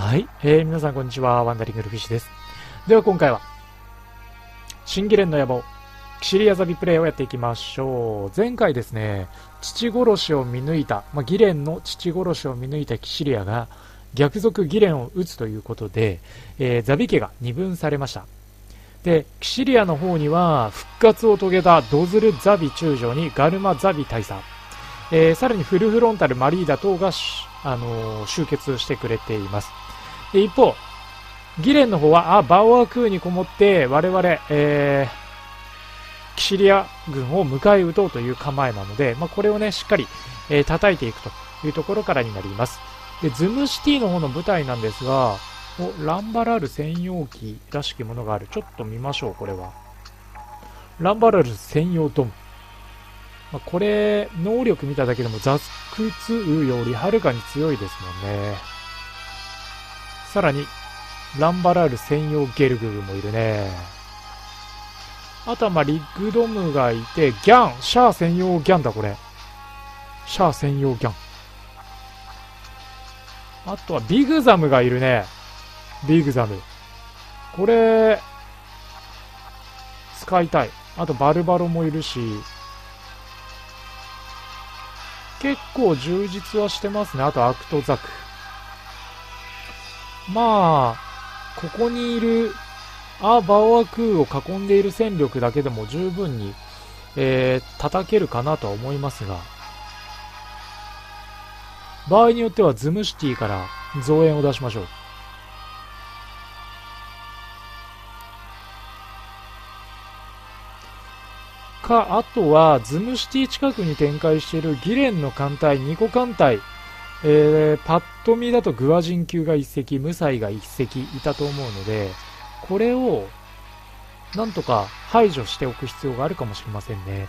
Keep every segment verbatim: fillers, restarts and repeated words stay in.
はい、えー、皆さんこんにちは。ワンダリングルフィッシュです。では今回は新ギレンの野望キシリアザビプレイをやっていきましょう。前回ですね、父殺しを見抜いた、まあ、ギレンの父殺しを見抜いたキシリアが逆賊ギレンを撃つということで、えー、ザビ家が二分されました。でキシリアの方には復活を遂げたドズル・ザビ中将にガルマ・ザビ大佐、えー、さらにフルフロンタル・マリーダ等が、あのー、集結してくれています。で一方ギレンの方はあバオアクーにこもって我々、えー、キシリア軍を迎え撃とうという構えなので、まあ、これをねしっかり、えー、叩いていくというところからになります。でズムシティの方の部隊なんですが、おランバラル専用機らしきものがある。ちょっと見ましょう。これはランバラル専用ドム、まあ、これ能力見ただけでもザクツウよりはるかに強いですもんね。さらにランバラル専用ゲルググもいるね。あとはまあリッグドムがいて、ギャンシャア専用ギャンだ。これシャア専用ギャン。あとはビグザムがいるね。ビグザムこれ使いたい。あとバルバロもいるし、結構充実はしてますね。あとアクトザク、まあここにいるアバオアクーを囲んでいる戦力だけでも十分に、えー、叩けるかなとは思いますが、場合によってはズムシティから増援を出しましょう。か、あとはズムシティ近くに展開しているギレンの艦隊にこ艦隊、えー、パッと見だとグアジン級がいっ隻、ムサイがいっ隻いたと思うので、これをなんとか排除しておく必要があるかもしれませんね。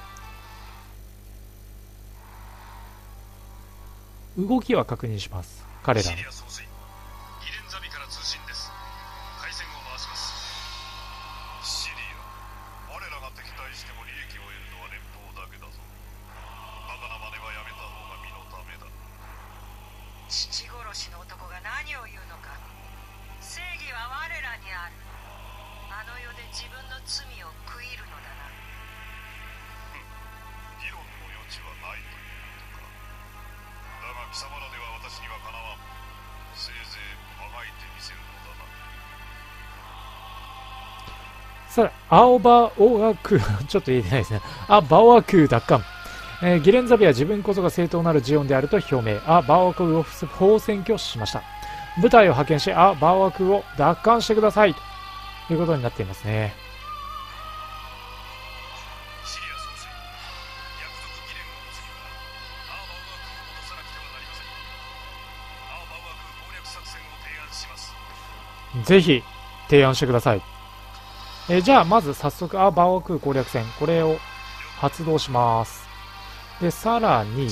動きは確認します。彼らの父殺しの男が何を言うのか。正義は我らにある。あの世で自分の罪を悔いるのだな。 議論の余地はないということか。だが貴様らでは私にはかなわん。せいぜいあがいてみせるのだな。 さあ、アオバオアクーちょっと言えてないですね。アバオアクー奪還、えー、ギレンザビは自分こそが正当なるジオンであると表明。アバオアクーを不法占拠しました。部隊を派遣しアバオアクーを奪還してくださいということになっていますね。 シリア総帥、約束ギレンを撃つにはアーバオアクーを戻さなくてはなりません。アーバオアクー攻略作戦を提案します。 ぜひ提案してください。えー、じゃあまず早速アーバオアクー攻略戦、これを発動します。でさらに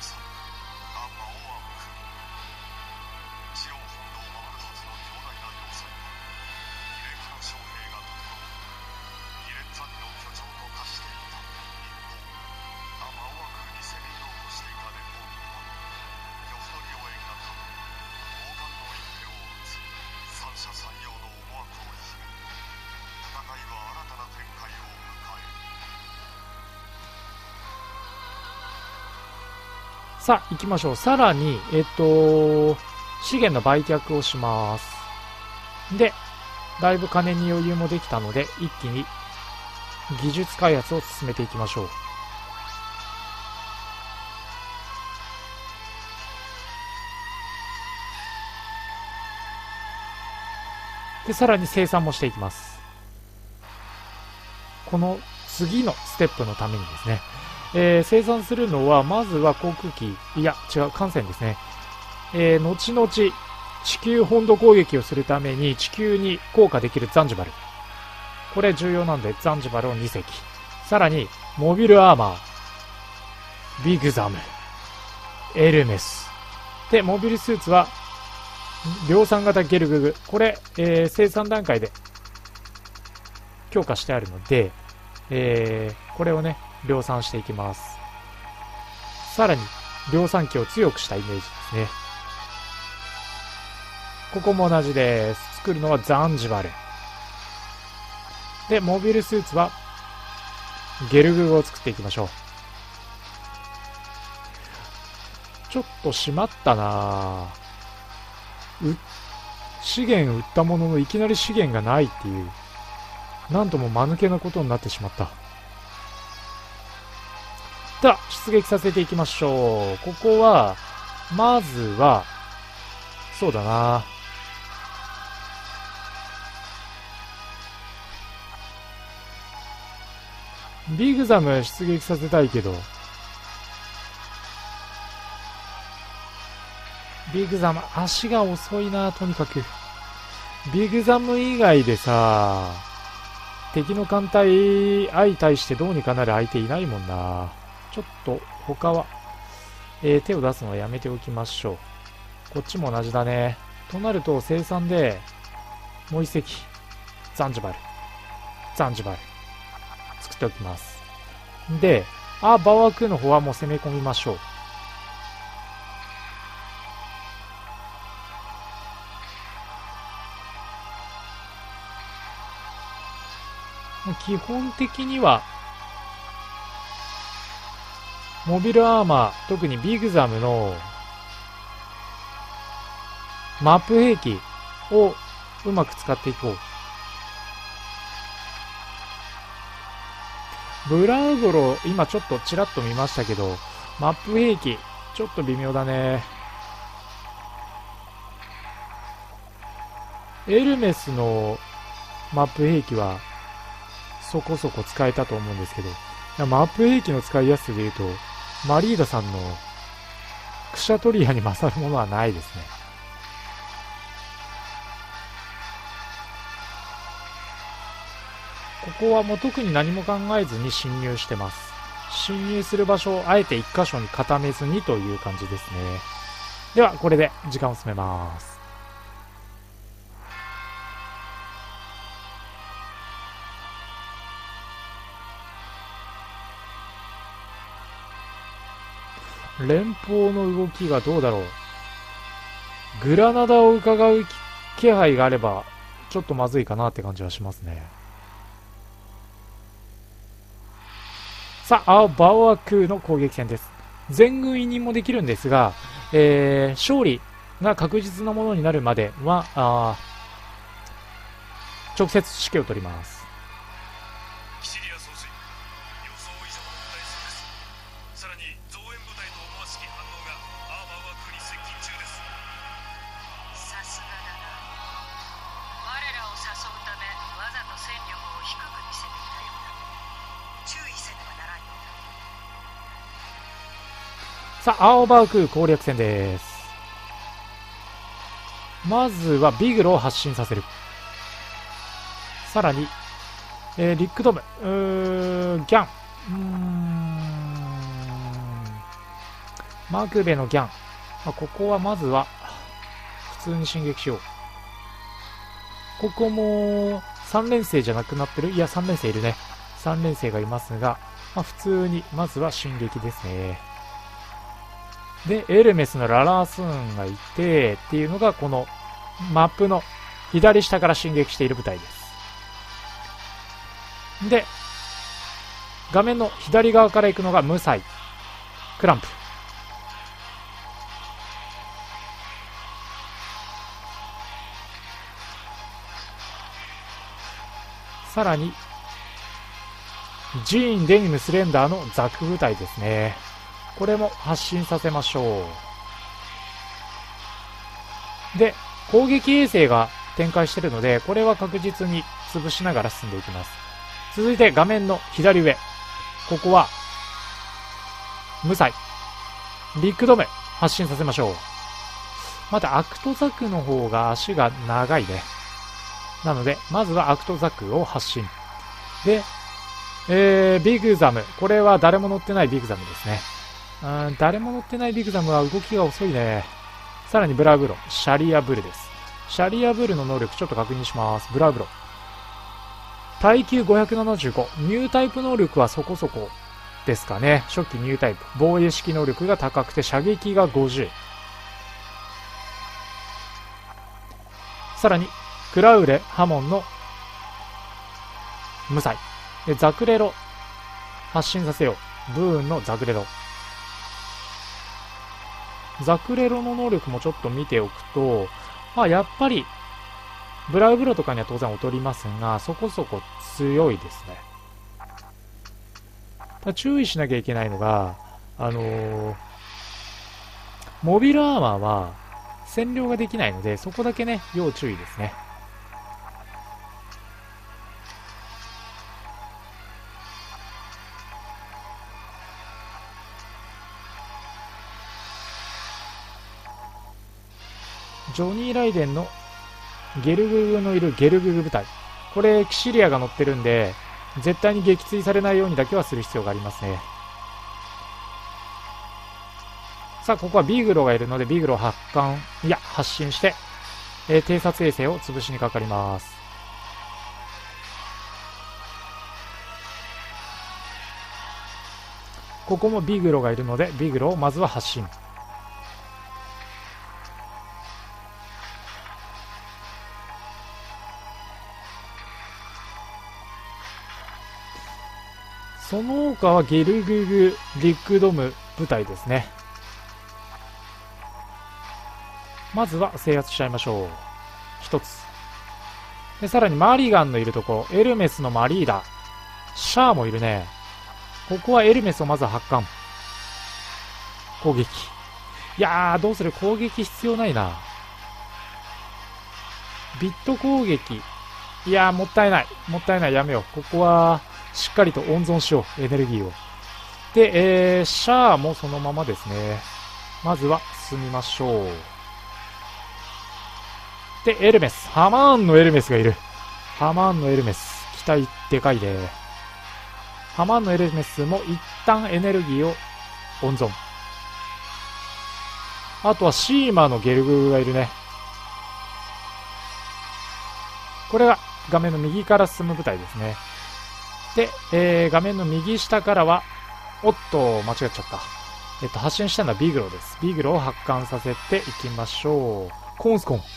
さあ行きましょう。さらにえっと資源の売却をします。でだいぶ金に余裕もできたので一気に技術開発を進めていきましょう。でさらに生産もしていきます。この次のステップのためにですね、えー、生産するのはまずは航空機、いや違う艦船ですね。えー、後々地球本土攻撃をするために地球に降下できるザンジバル、これ重要なんでザンジバルをに隻、さらにモビルアーマー、ビグザム、エルメスで、モビルスーツは量産型ゲルググ、これ、えー、生産段階で強化してあるので、えー、これをね量産していきます。さらに量産機を強くしたイメージですね。 ここも同じです。作るのはザンジバル。で、モビルスーツは、ゲルググを作っていきましょう。ちょっとしまったなぁ。う、資源売ったもののいきなり資源がないっていう、なんとも間抜けなことになってしまった。では、出撃させていきましょう。ここは、まずは、そうだな。ビグザム出撃させたいけど、ビグザム、足が遅いな、とにかく。ビグザム以外でさ、敵の艦隊相対してどうにかなる相手いないもんな。ちょっと、他は、えー、手を出すのはやめておきましょう。こっちも同じだね。となると、生産で、もう一隻、ザンジバル。ザンジバル。作っておきます。で、あ、バワークの方はもう攻め込みましょう。基本的には、モビルアーマー、特にビグザムのマップ兵器をうまく使っていこう。ブラウドロ、今ちょっとちらっと見ましたけど、マップ兵器、ちょっと微妙だね。エルメスのマップ兵器はそこそこ使えたと思うんですけど、マップ兵器の使いやすさで言うと、マリーダさんのクシャトリアに勝るものはないですね。ここはもう特に何も考えずに侵入してます。侵入する場所をあえて一箇所に固めずにという感じですね。では、これで時間を進めます。連邦の動きがどうだろう。グラナダを伺う気配があれば、ちょっとまずいかなって感じはしますね。さあ、青バオアクの攻撃戦です。全軍委任もできるんですが、えー、勝利が確実なものになるまでは、あ直接指揮を取ります。 キシリア総帥、予想以上の部隊数です。さらに増援部隊と思わしき反応がアーバーワークに接近中です。 さすがだな。我らを誘うためわざと戦力を低く見せていたようだ。注意せねばならんようだ。 さあ、青バーク攻略戦です。まずはビグロを発進させる。さらに、えー、リックドム、うーギャン、うーん、マクベのギャン。まあ、ここはまずは、普通に進撃しよう。ここも、さん連星じゃなくなってる。いや、さん連星いるね。さん連星がいますが、まあ、普通に、まずは進撃ですね。で、エルメスのララースーンがいて、っていうのが、この、マップの左下から進撃している部隊です。で、画面の左側から行くのがムサイ、クランプ。さらに、ジーン、デニム、スレンダーのザク部隊ですね。これも発進させましょう。で、攻撃衛星が展開しているので、これは確実に潰しながら進んでいきます。続いて画面の左上。ここは、無彩。リックドム、発進させましょう。また、アクトザクの方が足が長いね。なので、まずはアクトザクを発進。で、えー、ビグザム。これは誰も乗ってないビグザムですね。うん、誰も乗ってないビグザムは動きが遅いね。さらにブラウブロ。シャリアブルです。シャリアブルの能力ちょっと確認します。ブラウブロ。耐久ごひゃくななじゅうご。ニュータイプ能力はそこそこですかね。初期ニュータイプ。防衛式能力が高くて射撃がごじゅう。 さらにクラウレハモンの無罪で、ザクレロ発進させよう。ブーンのザクレロ。ザクレロの能力もちょっと見ておくと、まあやっぱりブラウブロとかには当然劣りますが、そこそこ強いですね。ただ注意しなきゃいけないのが、あのー、モビルアーマーは占領ができないので、そこだけね、要注意ですね。ジョニー・ライデンのゲルググのいるゲルググ部隊。これ、キシリアが乗ってるんで、絶対に撃墜されないようにだけはする必要がありますね。さあ、ここはビーグロがいるので、ビーグロを発艦、いや、発進して、えー、偵察衛星を潰しにかかります。ここもビーグロがいるので、ビーグロをまずは発進。その他はゲルググ、リックドム部隊ですね。まずは制圧しちゃいましょう。一つ。で、さらにマリガンのいるところ、エルメスのマリーダ。シャアもいるね。ここはエルメスをまずは発艦。攻撃。いやー、どうする？攻撃必要ないな。ビット攻撃。いやー、もったいない。もったいない。やめよう。ここは、しっかりと温存しよう。エネルギーを。で、えー、シャアもそのままですね。まずは進みましょう。で、エルメス。ハマーンのエルメスがいる。ハマーンのエルメス。機体でかいで。ハマーンのエルメスも一旦エネルギーを温存。あとはシーマのゲルグがいるね。これが画面の右から進む部隊ですね。で、えー、画面の右下からは、おっと、間違っちゃった。えっと、発進したのはビーグロです。ビーグロを発艦させていきましょう。コーンスコン。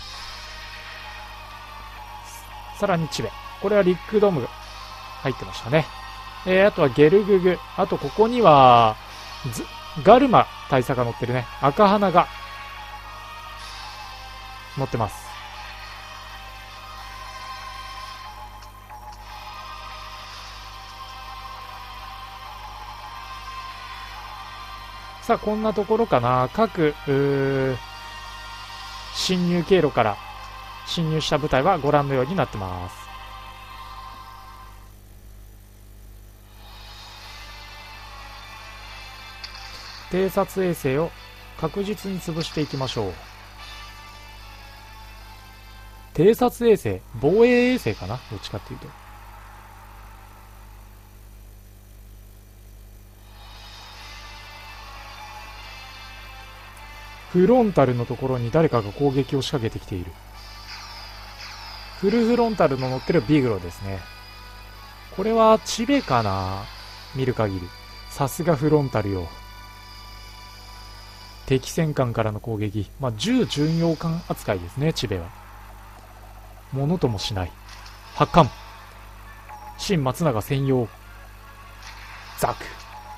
さらにチベ。これはリックドームが入ってましたね。えー、あとはゲルググ。あとここには、ズガルマ大佐が乗ってるね。赤花が乗ってます。さあ、こんなところかな。各、侵入経路から侵入した部隊はご覧のようになってます。偵察衛星を確実に潰していきましょう。偵察衛星、防衛衛星かな、どっちかっていうと。フロンタルのところに誰かが攻撃を仕掛けてきている。フルフロンタルの乗ってるビーグロですね。これはチベかな、見る限り。さすがフロンタルよ。敵戦艦からの攻撃。まあ、銃巡洋艦扱いですね、チベは。ものともしない。発艦。新松永専用。ザク。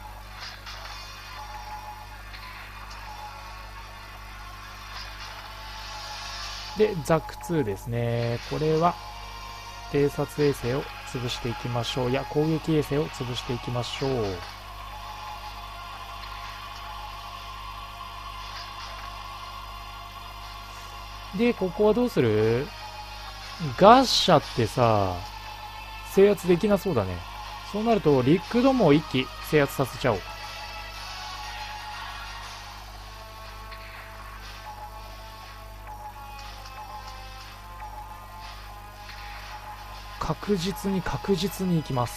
で、ザクツーですね。これは、偵察衛星を潰していきましょう。いや、攻撃衛星を潰していきましょう。で、ここはどうする？ガッシャってさ、制圧できなそうだね。そうなると、リックドムを一気制圧させちゃおう。確実に確実に行きます。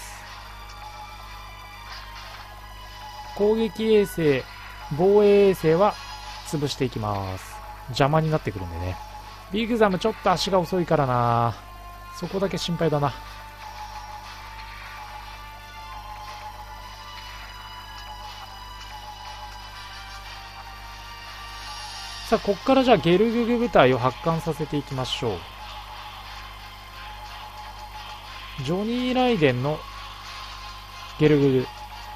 攻撃衛星、防衛衛星は潰していきます。邪魔になってくるんでね。ビッグザムちょっと足が遅いからな。そこだけ心配だな。さあ、こっからじゃあゲルググ部隊を発艦させていきましょう。 ジョニー・ライデンのゲルググ。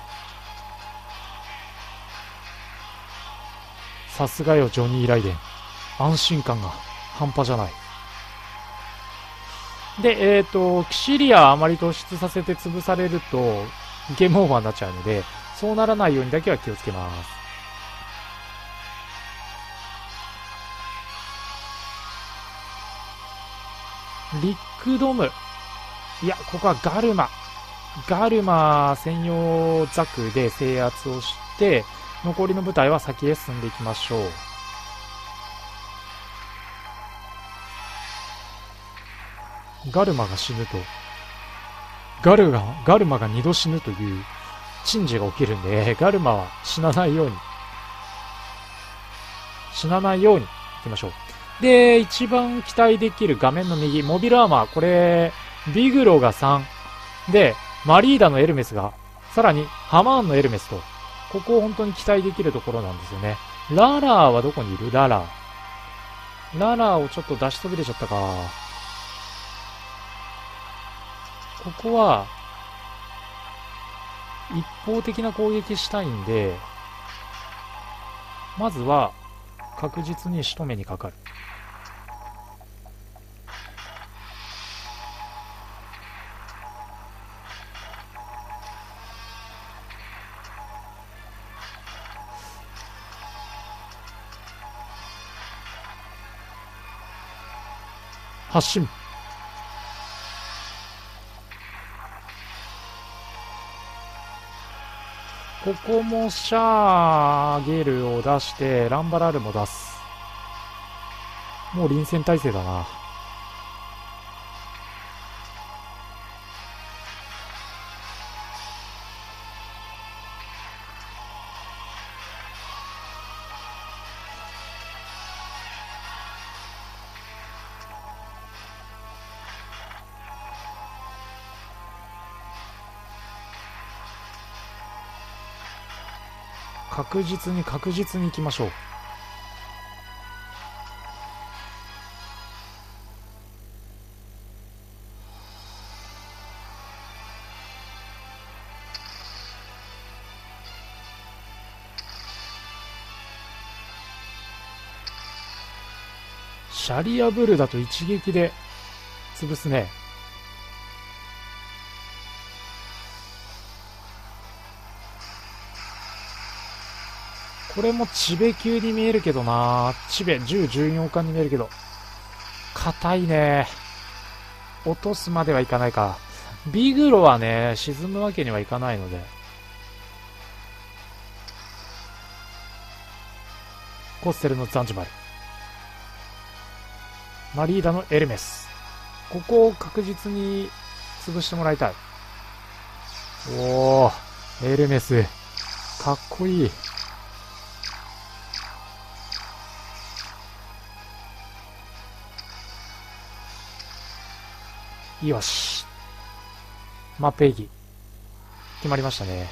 さすがよ、ジョニー・ライデン。安心感が半端じゃない。で、えっと、キシリアあまり突出させて潰されると、ゲームオーバーになっちゃうので、そうならないようにだけは気をつけます。リックドム。いや、ここはガルマ。ガルマ専用ザクで制圧をして、残りの部隊は先へ進んでいきましょう。ガルマが死ぬと、ガルが、ガルマが二度死ぬという珍事が起きるんで、ガルマは死なないように、死なないように行きましょう。で、一番期待できる画面の右、モビルアーマー、これ、ビグロがさん、で、マリーダのエルメスが、さらにハマーンのエルメスと、ここを本当に期待できるところなんですよね。ララーはどこにいる？ララー。ララーをちょっと出しそびれちゃったか。ここは、一方的な攻撃したいんで、まずは、確実に仕留めにかかる。発進。ここもシャーゲルを出してランバラールも出す。もう臨戦態勢だな。確実に確実に行きましょう。シャリアブルだと一撃で潰すね。これもチベ級に見えるけどな。チベじゅう、じゅうよん巻に見えるけど。硬いね。落とすまではいかないか。ビグロはね、沈むわけにはいかないので。コッセルのザンジバル。マリーダのエルメス。ここを確実に潰してもらいたい。おー、エルメス。かっこいい。よし。マップ駅。決まりましたね。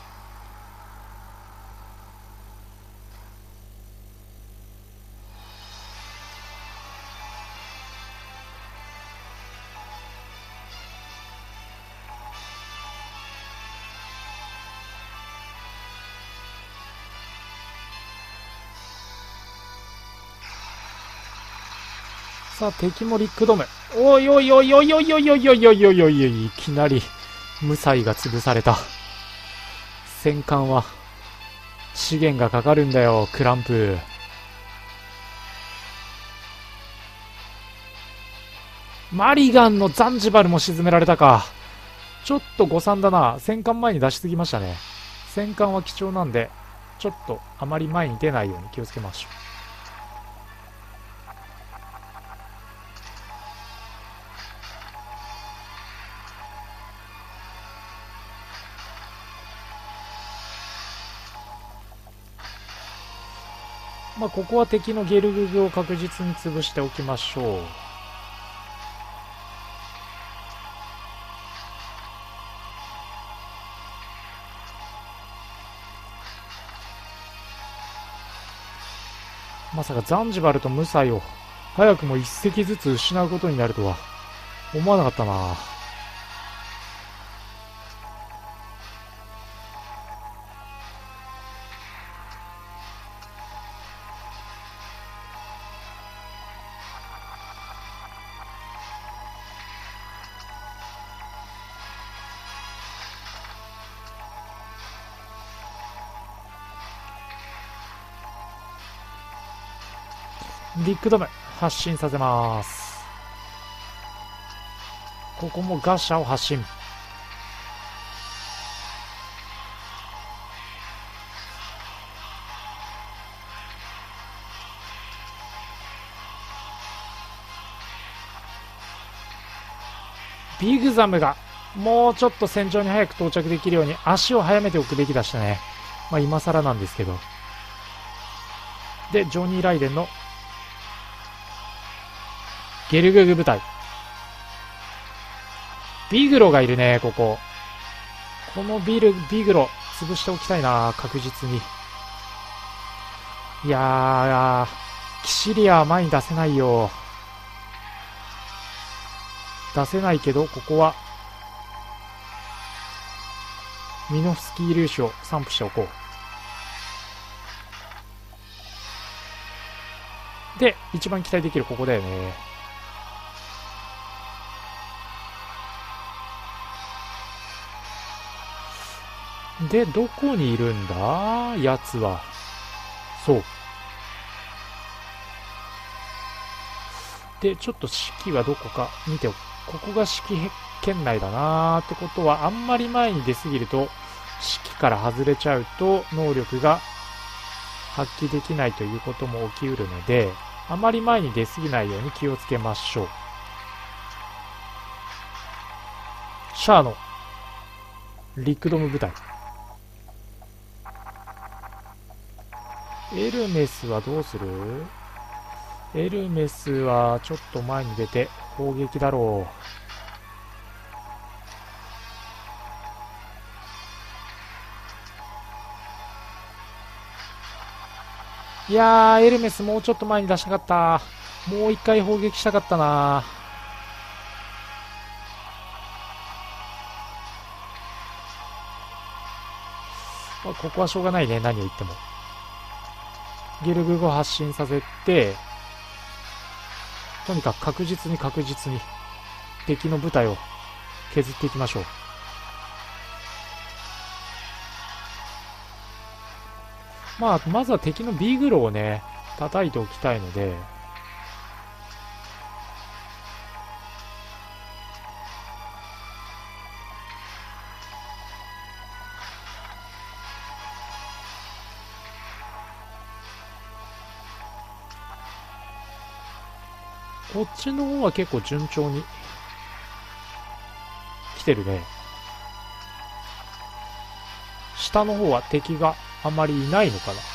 さあ、敵もリックドム。おいおいおいおいおいおいおいおいおいおいおいおい、いきなり、無才が潰された。戦艦は、資源がかかるんだよ、クランプ。マリガンのザンジバルも沈められたか。ちょっと誤算だな。戦艦前に出しすぎましたね。戦艦は貴重なんで、ちょっとあまり前に出ないように気をつけましょう。まあ、ここは敵のゲルググを確実に潰しておきましょう。まさかザンジバルとムサイを早くも一隻ずつ失うことになるとは思わなかったな。 ビッグドム発進させます。ここもガッシャを発進。ビグザムがもうちょっと戦場に早く到着できるように足を速めておくべきだしたね。まあ今更なんですけど。で、ジョニー・ライデンのゲルググ部隊。ビグロがいるね、ここ。このビル、ビグロ、潰しておきたいな、確実に。いやー、キシリアは前に出せないよ。出せないけど、ここは、ミノフスキー粒子を散布しておこう。で、一番期待できるここだよね。で、どこにいるんだやつは。そう。で、ちょっと指揮はどこか見ておく。ここが指揮圏内だなーってことは、あんまり前に出すぎると、指揮から外れちゃうと、能力が発揮できないということも起きうるので、あまり前に出すぎないように気をつけましょう。シャアのリックドム部隊。エルメスはどうする？エルメスはちょっと前に出て砲撃だろう。いやー、エルメスもうちょっと前に出したかった。もう一回砲撃したかったな。まあ、ここはしょうがないね、何を言っても。ゲルググを発進させて、とにかく確実に確実に敵の部隊を削っていきましょう。まあ、まずは敵のビーグロをね、叩いておきたいので、こっちの方は結構順調に来てるね。下の方は敵があまりいないのかな。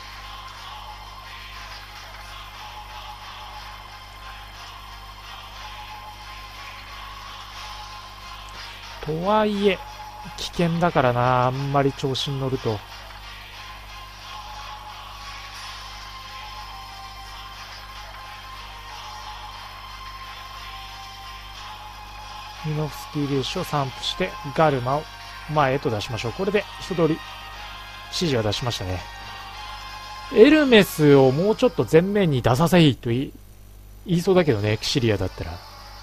とはいえ、危険だからな、あんまり調子に乗ると。ミノフスキー粒子を散布してガルマを前へと出しましょう。これで一通り指示は出しましたね。エルメスをもうちょっと前面に出させいと言い、言いそうだけどね、キシリアだったら。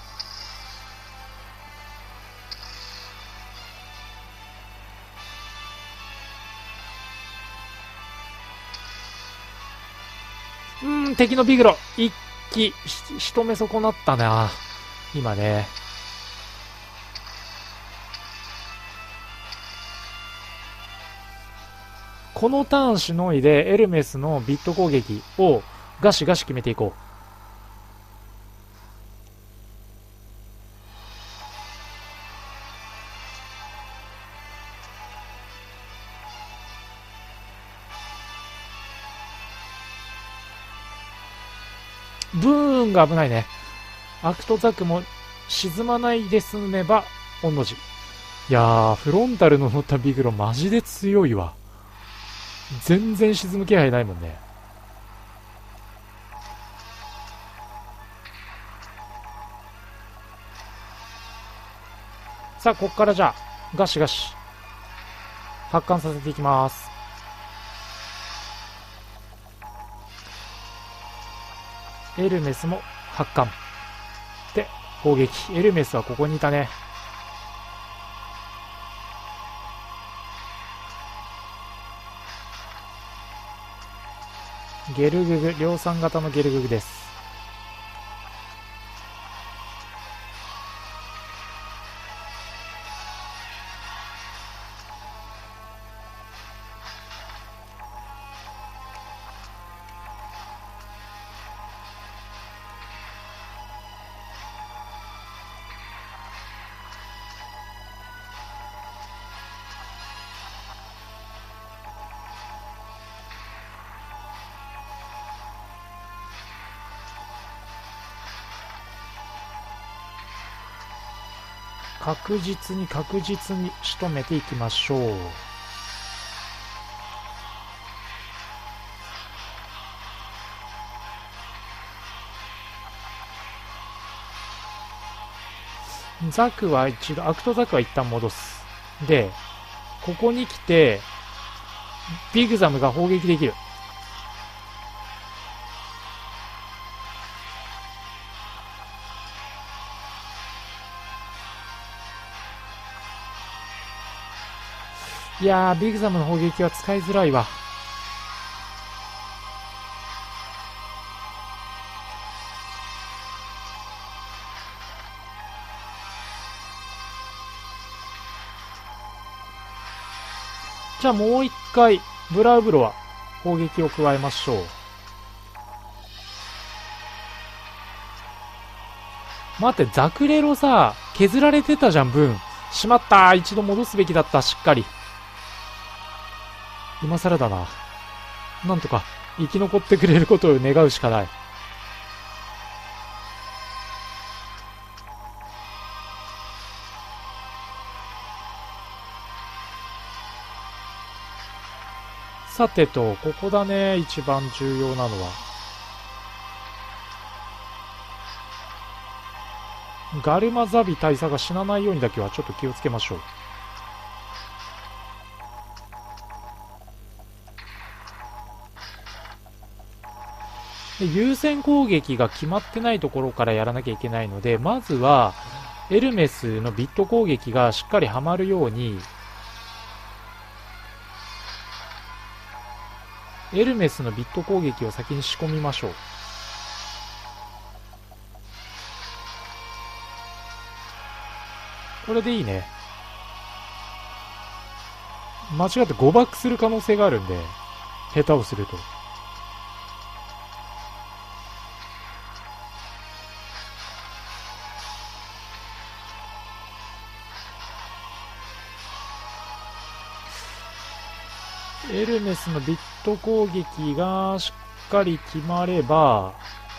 うーん、敵のビグロ一気仕留め損なったな、今ね。このターンしのいでエルメスのビット攻撃をガシガシ決めていこう。ブーンが危ないね。アクトザクも沈まないで済めば御の字。いやー、フロンタルの乗ったビグロマジで強いわ。全然沈む気配ないもんね。さあ、こっからじゃあ、ガシガシ、発艦させていきます。エルメスも発艦。で、砲撃。エルメスはここにいたね。 ゲルググ、量産型のゲルググです。確実に確実に仕留めていきましょう。ザクは一度、アクトザクは一旦戻す。で、ここに来て、ビグザムが砲撃できる。いやー、ビグザムの砲撃は使いづらいわ。じゃあもう一回、ブラウブロは砲撃を加えましょう。待って、ザクレロさ、削られてたじゃん、分。しまったー。一度戻すべきだった、しっかり。今更だな。なんとか、生き残ってくれることを願うしかない。さてと、ここだね、一番重要なのは。ガルマザビ大佐が死なないようにだけはちょっと気をつけましょう。で、優先攻撃が決まってないところからやらなきゃいけないので、まずはエルメスのビット攻撃がしっかりはまるように、エルメスのビット攻撃を先に仕込みましょう。これでいいね。間違って誤爆する可能性があるんで、下手をすると。エルメスのビット攻撃がしっかり決まれば、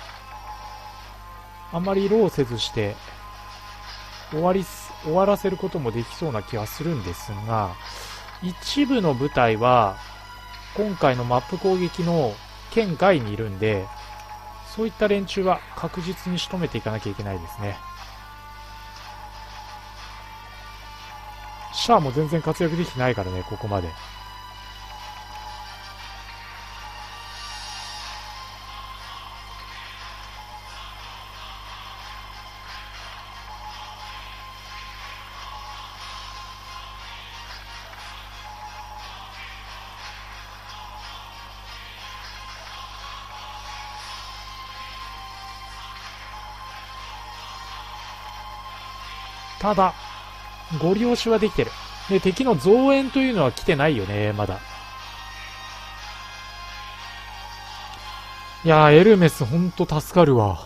あまり労せずして終わりす、終わらせることもできそうな気はするんですが、一部の部隊は今回のマップ攻撃の圏外にいるんで、そういった連中は確実に仕留めていかなきゃいけないですね。シャアも全然活躍できてないからね、ここまで。ただ、ご利用しはできてる。で、敵の増援というのは来てないよね、まだ。いやー、エルメスほんと助かるわ。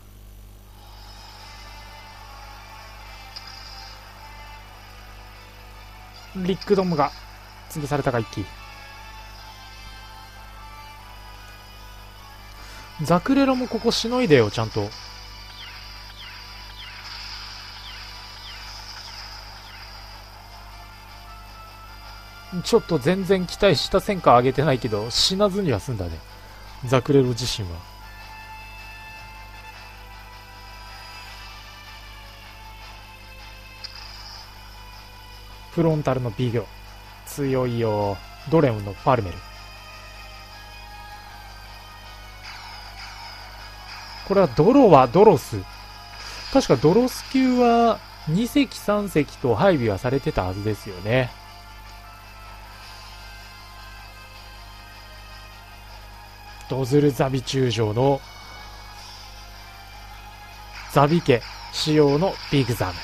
リックドムが潰されたか、一気。ザクレロもここしのいでよ、ちゃんと。ちょっと全然期待した戦果上げてないけど、死なずには済んだね。ザクレロ自身は。フロンタルのビギョ。強いよ。ドレムのパルメル。これはドロはドロス。確かドロス級はに隻さん隻と配備はされてたはずですよね。 ドズルザビ中将のザビ家仕様のビグザム。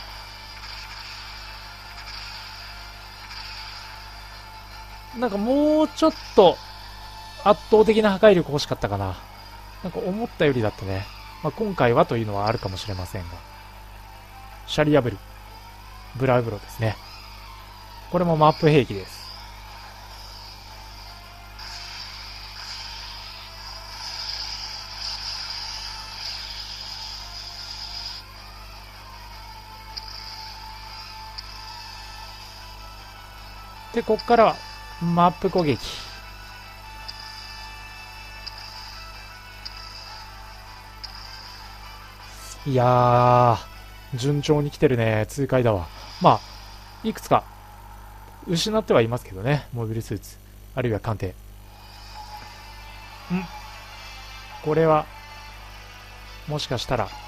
なんかもうちょっと圧倒的な破壊力欲しかったかな。なんか思ったよりだったね。まあ、今回はというのはあるかもしれませんが。シャリアブル。ブラウブロですね。これもマップ兵器です。で、こっからはマップ攻撃。いやー、順調に来てるね。痛快だわ。まあ、いくつか失ってはいますけどね。モビルスーツ。あるいは艦艇。んこれは、もしかしたら、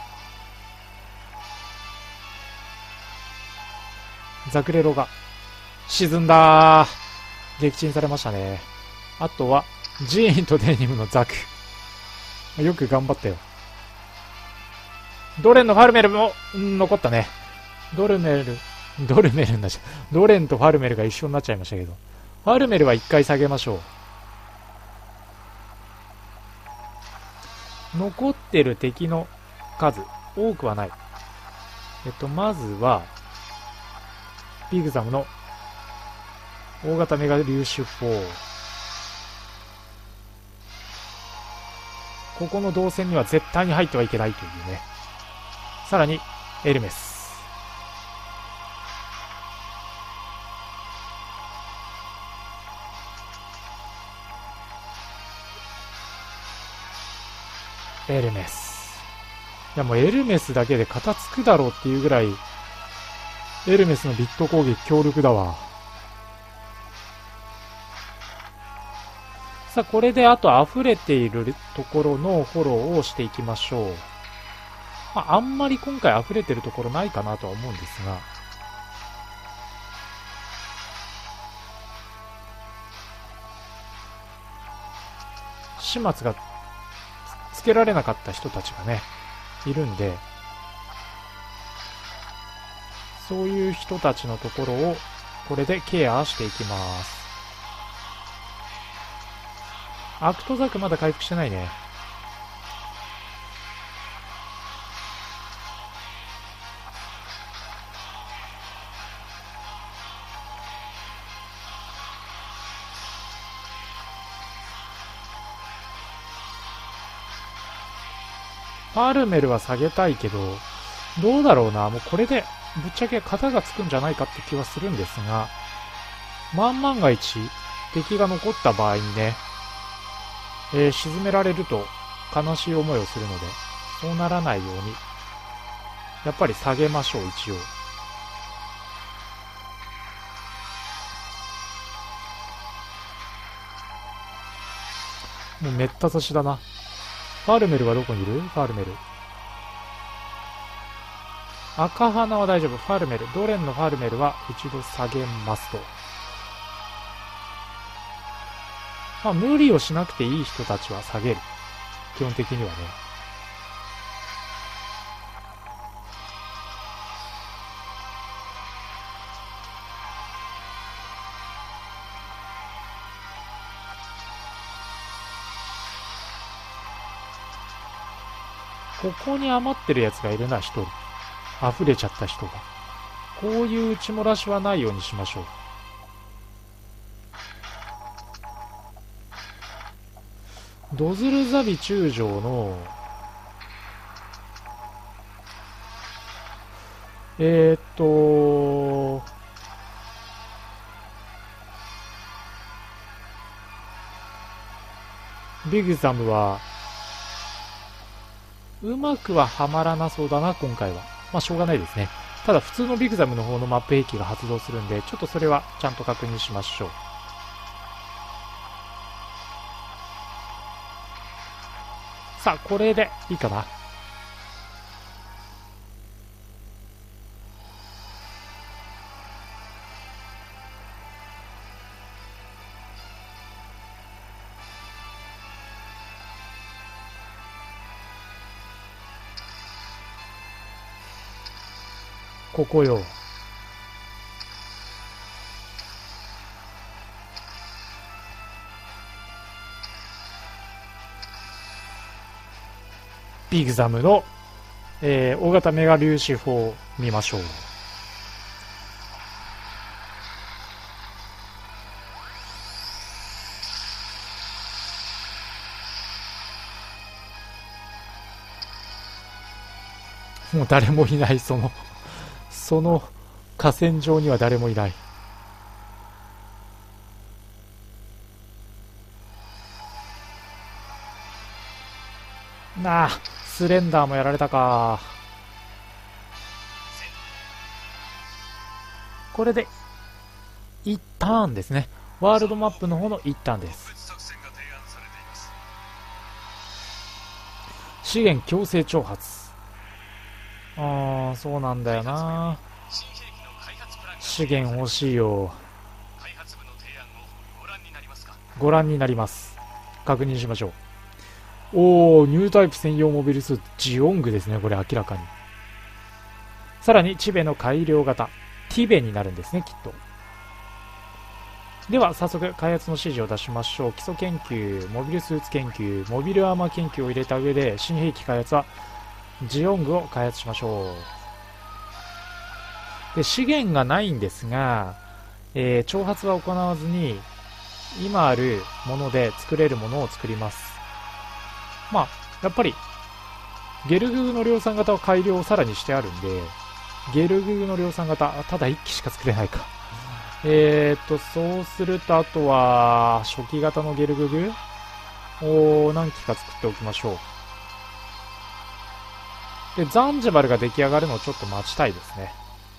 ザクレロが沈んだー。撃沈されましたね。あとは、ジーンとデニムのザク。よく頑張ったよ。ドレンのファルメルも、ん残ったね。ドルメル、ドルメルになっちゃう。ドレンとファルメルが一緒になっちゃいましたけど。ファルメルは一回下げましょう。残ってる敵の数、多くはない。えっと、まずは、ビグザムの大型メガ粒子フォー。ここの動線には絶対に入ってはいけないというね。さらに、エルメス。エルメス。いやもうエルメスだけで片付くだろうっていうぐらい、エルメスのビット攻撃強力だわ。さあ、これであと溢れているところのフォローをしていきましょう。まあ、あんまり今回溢れてるところないかなとは思うんですが。始末がつけられなかった人たちがね、いるんで、そういう人たちのところをこれでケアしていきます。アクトザクまだ回復してないね。ファルメルは下げたいけど、どうだろうな。もうこれでぶっちゃけ型がつくんじゃないかって気はするんですが、万万が一敵が残った場合にね、えー、沈められると悲しい思いをするので、そうならないように、やっぱり下げましょう、一応。もうめった刺しだな。ファルメルはどこにいる？ファルメル。赤花は大丈夫。ファルメル。ドレンのファルメルは一度下げますと。まあ、無理をしなくていい人たちは下げる。基本的にはね。ここに余ってるやつがいるな、一人。溢れちゃった人が。こういう打ち漏らしはないようにしましょう。ドズルザビ中将の、えーっと、ビグザムは、うまくははまらなそうだな、今回は。まあ、しょうがないですね。ただ、普通のビグザムの方のマップ兵器が発動するんで、ちょっとそれはちゃんと確認しましょう。さあ、これでいいかな。 ここよ。ビグザムの、えー、大型メガ粒子砲見ましょう。もう誰もいない。そのその河川上には誰もいない。なあ、スレンダーもやられたか。これでいちターンですね。ワールドマップの方のいちターンです。資源強制挑発。ああ、そうなんだよな。資源欲しいよ。ご覧になります。確認しましょう。おお、ニュータイプ専用モビルスーツジオングですね。これ明らかに。さらにチベの改良型ティベになるんですね、きっと。では早速開発の指示を出しましょう。基礎研究、モビルスーツ研究、モビルアーマー研究を入れた上で新兵器開発はジオングを開発しましょう。で、資源がないんですが、えー、挑発は行わずに今あるもので作れるものを作ります。まあやっぱりゲルググの量産型は改良をさらにしてあるんで、ゲルググの量産型、ただいっきしか作れないか。えーとそうするとあとは初期型のゲルググを何機か作っておきましょう。で、ザンジバルが出来上がるのをちょっと待ちたいですね。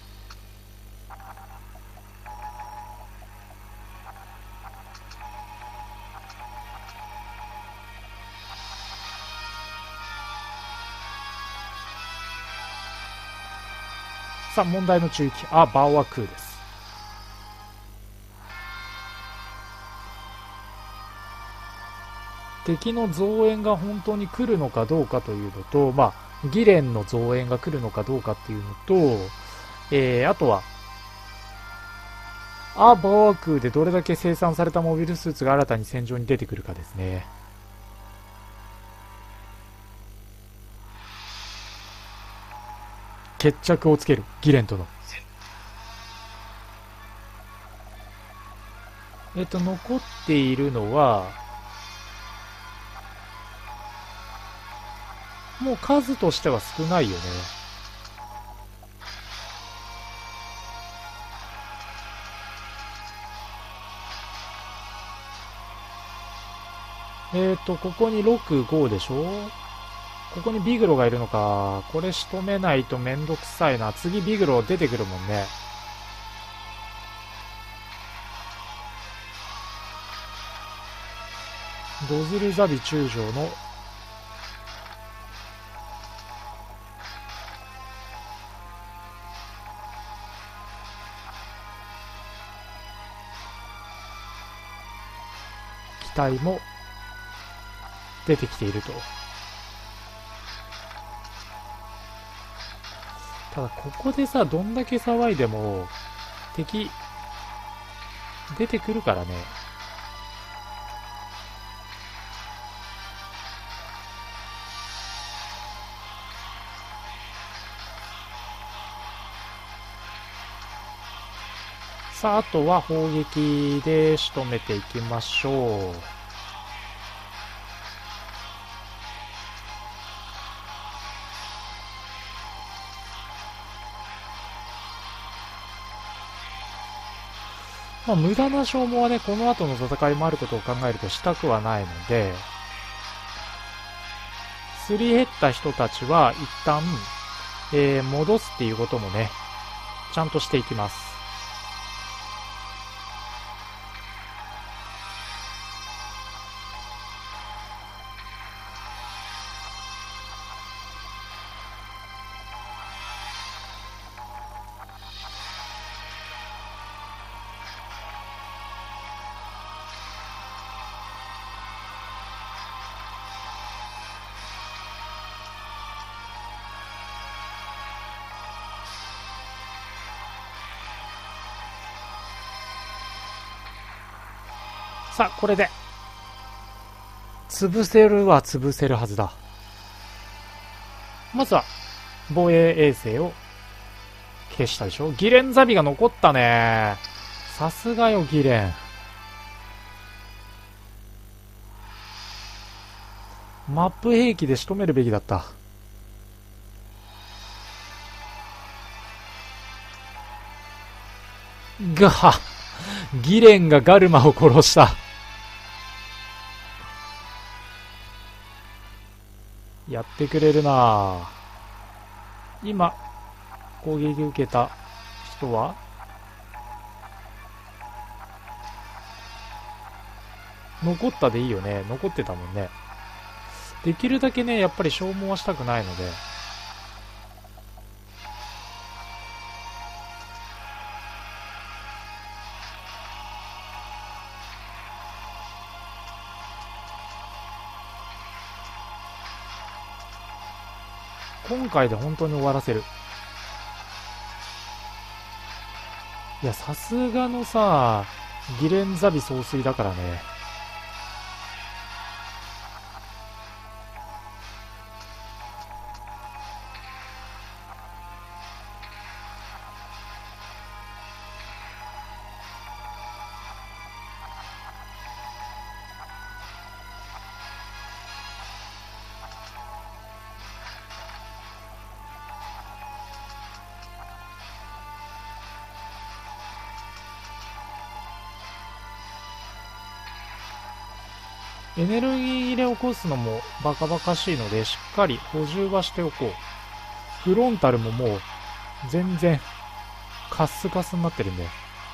さあ、問題の中域。あ、バオは空です。敵の増援が本当に来るのかどうかというのと、まあ、ギレンの増援が来るのかどうかっていうのと、えー、あとは、ア・バオア空でどれだけ生産されたモビルスーツが新たに戦場に出てくるかですね。決着をつける、ギレンとの。えっと、残っているのは、もう数としては少ないよね。えっと、ここにろく、ごでしょ。ここにビグロがいるのか。これ仕留めないとめんどくさいな。次ビグロ出てくるもんね。ドズルザビ中将の機体も出てきていると。ただここでさ、どんだけ騒いでも敵出てくるからね。さあ、あとは砲撃で仕留めていきましょう。まあ、無駄な消耗はね、この後の戦いもあることを考えるとしたくはないので、すり減った人たちは一旦、えー、戻すっていうこともね、ちゃんとしていきます。 さあこれで潰せるは潰せるはずだ。まずは防衛衛星を消したでしょ。ギレンザビが残ったね。さすがよギレン。マップ兵器で仕留めるべきだった。がギレンがガルマを殺した。やってくれるな。今攻撃受けた人は残ったでいいよね。残ってたもんね。できるだけねやっぱり消耗はしたくないので、今回で本当に終わらせる。いやさすがのさギレンザビ総帥だからね。エネルギー入れを起こすのもバカバカしいのでしっかり補充はしておこう。フロンタルももう全然カスカスになってるんで、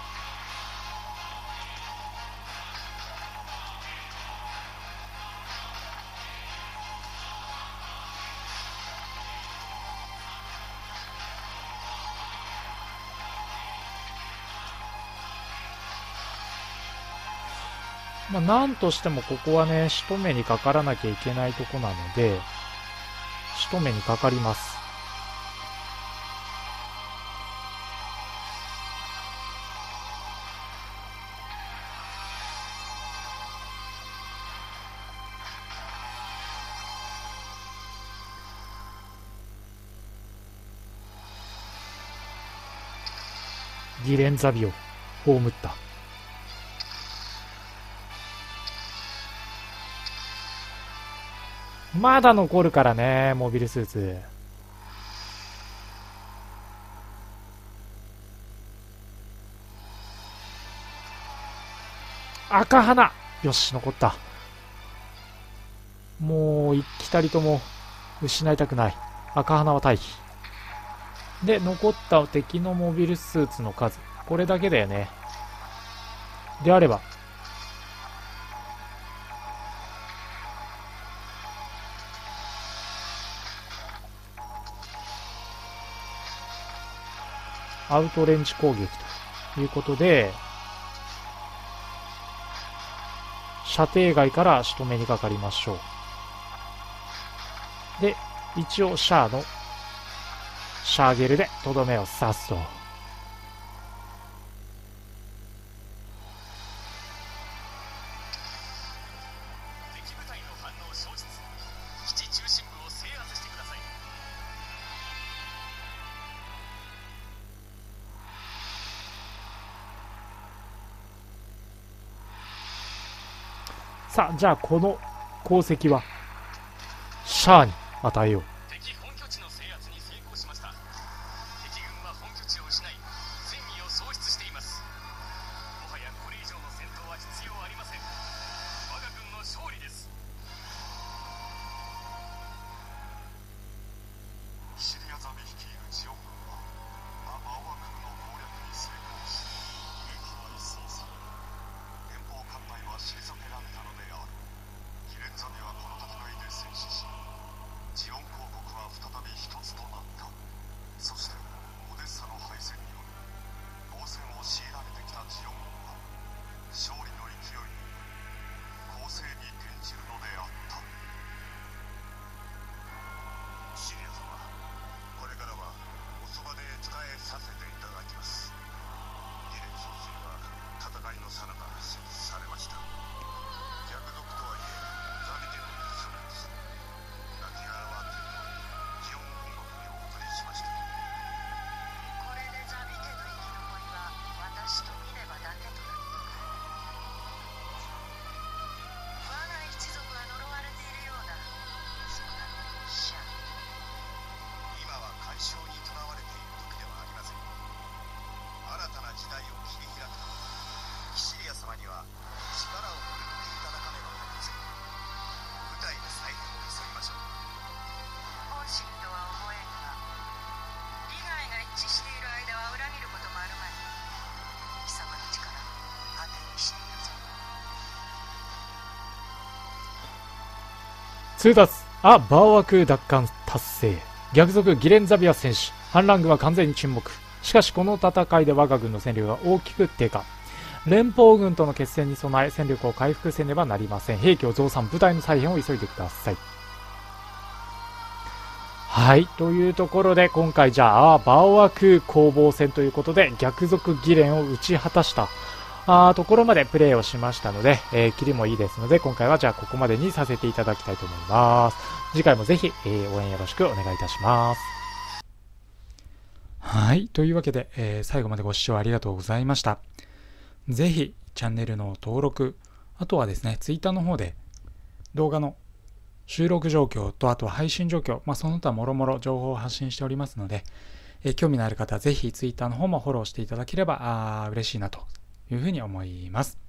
まあ、なんとしてもここはね仕留めにかからなきゃいけないとこなので仕留めにかかります。ギレンザビを葬った。まだ残るからねモビルスーツ。赤花よし残った。もう一機たりとも失いたくない。赤花は退避で残った敵のモビルスーツの数これだけだよね。であればアウトレンジ攻撃ということで射程外から仕留めにかかりましょう。で一応シャアのシャーゲルでとどめを刺すと。 敵部隊の反応消失。基地中心部を制圧してください。 さあじゃあこの功績はシャアに与えよう。 敵本拠地の制圧に成功しました。敵軍は本拠地を失い戦意を喪失しています。もはやこれ以上の戦闘は必要ありません。我が軍の勝利です。シリアザビ率いるジオン軍はア・バオア空の攻略に成功し撃破に操作。連邦艦内は退けられたのである。ギレンザビはこの戦いで戦死しジオン公国通達、あ、バー枠奪還達成。逆賊ギレンザビア戦士。反乱軍は完全に沈黙。しかしこの戦いで我が軍の戦力が大きく低下。連邦軍との決戦に備え戦力を回復せねばなりません。兵器を増産、部隊の再編を急いでください。はい。というところで、今回じゃあ、バー枠攻防戦ということで、逆賊ギレンを打ち果たしたあところまでプレイをしましたので、えー、キリもいいですので、今回はじゃあここまでにさせていただきたいと思います。次回もぜひ、えー、応援よろしくお願いいたします。はい。というわけで、えー、最後までご視聴ありがとうございました。ぜひ、チャンネルの登録、あとはですね、ツイッターの方で動画の収録状況と、あとは配信状況、まあ、その他もろもろ情報を発信しておりますので、えー、興味のある方はぜひツイッターの方もフォローしていただければあ嬉しいなというふうに思います。